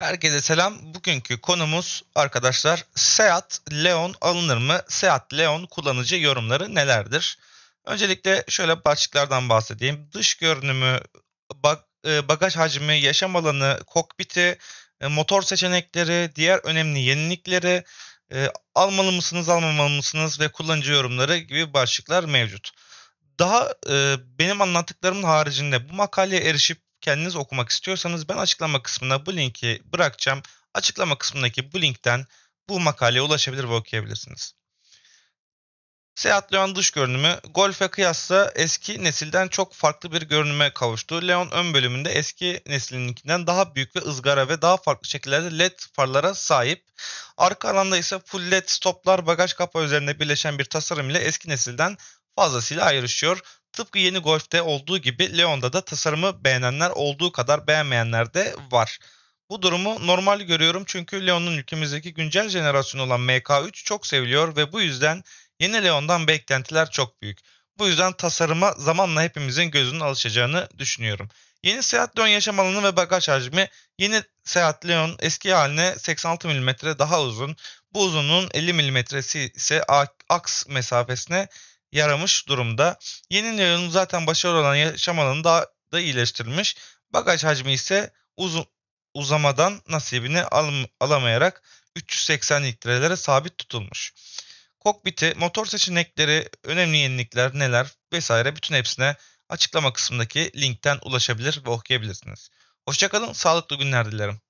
Herkese selam. Bugünkü konumuz arkadaşlar Seat Leon alınır mı? Seat Leon kullanıcı yorumları nelerdir? Öncelikle şöyle başlıklardan bahsedeyim. Dış görünümü, bagaj hacmi, yaşam alanı, kokpiti, motor seçenekleri, diğer önemli yenilikleri, almalı mısınız, almamalı mısınız ve kullanıcı yorumları gibi başlıklar mevcut. Benim anlattıklarımın haricinde bu makaleye erişip kendiniz okumak istiyorsanız ben açıklama kısmına bu linki bırakacağım. Açıklama kısmındaki bu linkten bu makaleye ulaşabilir ve okuyabilirsiniz. Seat Leon dış görünümü Golf'e kıyasla eski nesilden çok farklı bir görünüme kavuştu. Leon ön bölümünde eski neslinkinden daha büyük ve ızgara ve daha farklı şekillerde LED farlara sahip. Arka alanda ise full LED stoplar bagaj kapağı üzerinde birleşen bir tasarım ile eski nesilden fazlasıyla ayrışıyor. Tıpkı yeni Golf'te olduğu gibi Leon'da da tasarımı beğenenler olduğu kadar beğenmeyenler de var. Bu durumu normal görüyorum çünkü Leon'un ülkemizdeki güncel jenerasyon olan MK3 çok seviliyor ve bu yüzden yeni Leon'dan beklentiler çok büyük. Bu yüzden tasarıma zamanla hepimizin gözünün alışacağını düşünüyorum. Yeni Seat Leon yaşam alanı ve bagaj hacmi yeni Seat Leon eski haline 86 milimetre daha uzun. Bu uzunluğun 50 milimetresi ise aks mesafesine yaramış durumda. Yeni Leon'un zaten başarılı olan yaşam alanı daha da iyileştirilmiş. Bagaj hacmi ise uzamadan nasibini alamayarak 380 litrelere sabit tutulmuş. Kokpiti, motor seçenekleri, önemli yenilikler neler vesaire bütün hepsine açıklama kısmındaki linkten ulaşabilir ve okuyabilirsiniz. Hoşça kalın, sağlıklı günler dilerim.